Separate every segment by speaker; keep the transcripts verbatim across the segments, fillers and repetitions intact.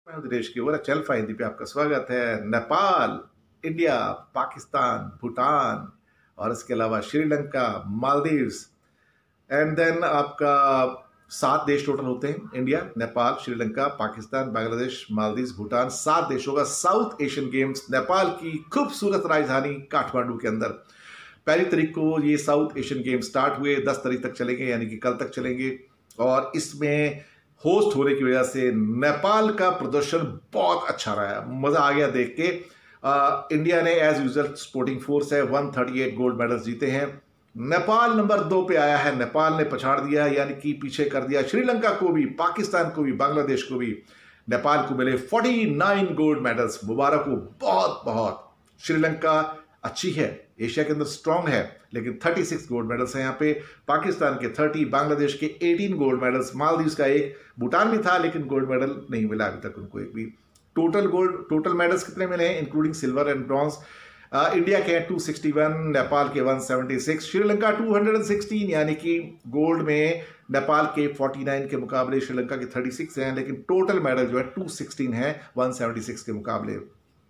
Speaker 1: देश की ओर channel five Hindi पे आपका स्वागत है। नेपाल, इंडिया, पाकिस्तान, भूटान और इसके अलावा श्रीलंका, मालदीव्स एंड देन आपका सात देश टोटल होते हैं। इंडिया, नेपाल, श्रीलंका, पाकिस्तान, बांग्लादेश, मालदीव्स, भूटान, सात देशों का साउथ एशियन गेम्स नेपाल की खूबसूरत राजधानी काठमांडू के अंदर पहली तारीख को ये साउथ एशियन गेम्स स्टार्ट हुए। दस तारीख तक चलेंगे, यानी कि कल तक चलेंगे। और इसमें होस्ट होने की वजह से नेपाल का प्रदर्शन बहुत अच्छा रहा है, मजा आ गया देख के। आ, इंडिया ने एज यूजुअल स्पोर्टिंग फोर्स है, एक सौ अड़तीस गोल्ड मेडल्स जीते हैं। नेपाल नंबर दो पे आया है, नेपाल ने पछाड़ दिया, यानी कि पीछे कर दिया श्रीलंका को भी, पाकिस्तान को भी, बांग्लादेश को भी। नेपाल को मिले उनचास गोल्ड मेडल्स, मुबारक हो बहुत बहुत। श्रीलंका अच्छी है, एशिया के अंदर स्ट्रांग है, लेकिन छत्तीस गोल्ड मेडल्स हैं यहाँ पे। पाकिस्तान के तीस, बांग्लादेश के अठारह गोल्ड मेडल्स, मालदीव्स का एक, भूटान भी था लेकिन गोल्ड मेडल नहीं मिला अभी तक उनको एक भी। टोटल गोल्ड टोटल मेडल्स कितने मिले हैं including silver and bronze? India के दो सौ इकसठ, नेपाल के एक सौ छिहत्तर, श्रीलंका दो सौ सोलह, यानी कि गोल्ड में नेपाल के उनचास के मुकाबले श्रीलंका के छत्तीस हैं, लेकिन टोटल मेडल जो है दो सौ सोलह है एक सौ छिहत्तर के मुकाबले।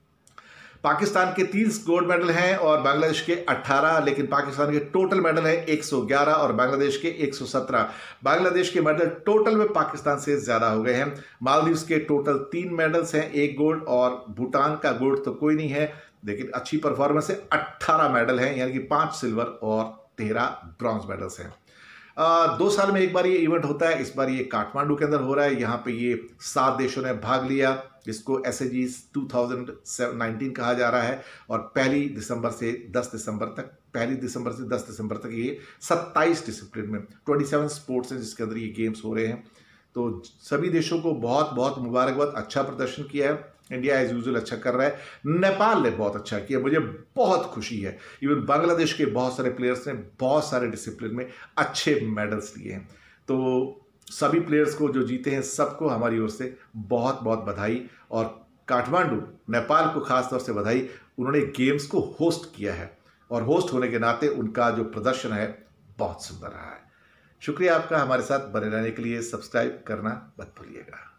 Speaker 1: पाकिस्तान के तीस गोल्ड मेडल हैं और बांग्लादेश के अठारह, लेकिन पाकिस्तान के टोटल मेडल है एक सौ ग्यारह और बांग्लादेश के एक सौ सत्रह। बांग्लादेश के मेडल टोटल में पाकिस्तान से ज्यादा हो गए हैं। मालदीव्स के टोटल तीन मेडल्स हैं, एक गोल्ड, और भूटान का गोल्ड तो कोई नहीं है, लेकिन अच्छी परफॉर्मेंस है, अट्ठारह मेडल हैं, यानी कि पांच सिल्वर और तेरह ब्रॉन्ज मेडल्स हैं। आ, दो साल में एक बार ये इवेंट होता है, इस बार ये काठमांडू के अंदर हो रहा है। यहाँ पे ये सात देशों ने भाग लिया, इसको एस ए जी दो हज़ार उन्नीस कहा जा रहा है। और पहली दिसंबर से दस दिसंबर तक पहली दिसंबर से दस दिसंबर तक ये सत्ताईस डिसिप्लिन में सत्ताईस स्पोर्ट्स हैं जिसके अंदर ये गेम्स हो रहे हैं। तो सभी देशों को बहुत बहुत मुबारकबाद, अच्छा प्रदर्शन किया है। इंडिया एज यूजुअल अच्छा कर रहा है, नेपाल ने बहुत अच्छा किया, मुझे बहुत खुशी है। इवन बांग्लादेश के बहुत सारे प्लेयर्स ने बहुत सारे डिसिप्लिन में अच्छे मेडल्स लिए हैं। तो सभी प्लेयर्स को जो जीते हैं सबको हमारी ओर से बहुत बहुत बधाई। और काठमांडू, नेपाल को खास तौर से बधाई, उन्होंने गेम्स को होस्ट किया है और होस्ट होने के नाते उनका जो प्रदर्शन है बहुत सुंदर रहा है। शुक्रिया आपका हमारे साथ बने रहने के लिए। सब्सक्राइब करना मत भूलिएगा।